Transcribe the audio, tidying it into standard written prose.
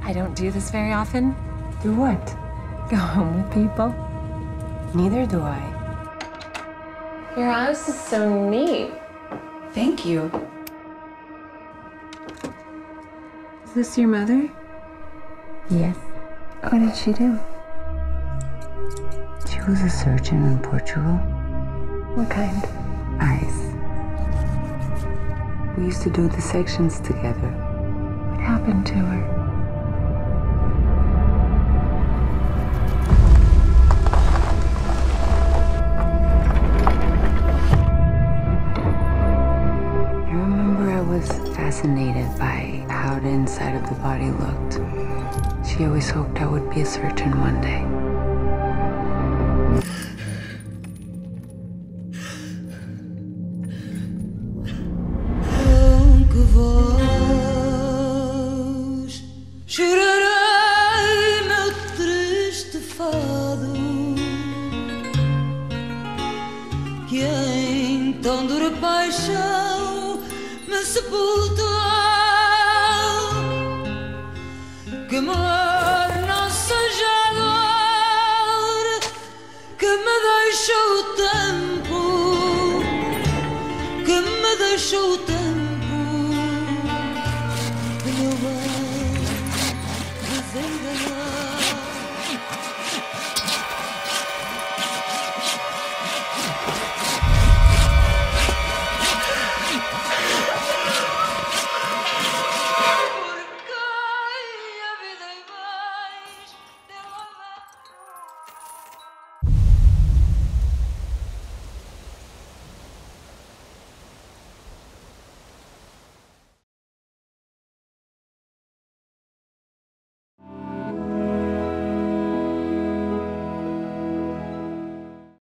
I don't do this very often. Do what? Go home with people. Neither do I. Your house is so neat. Thank you. Is this your mother? Yes. What did she do? She was a surgeon in Portugal. What kind? Eyes. We used to do dissections together. What happened to her? I remember I was fascinated by how the inside of the body looked. She always hoped I would be a surgeon one day. Chorarei meu triste fado, que em tão dura paixão me sepultou, que me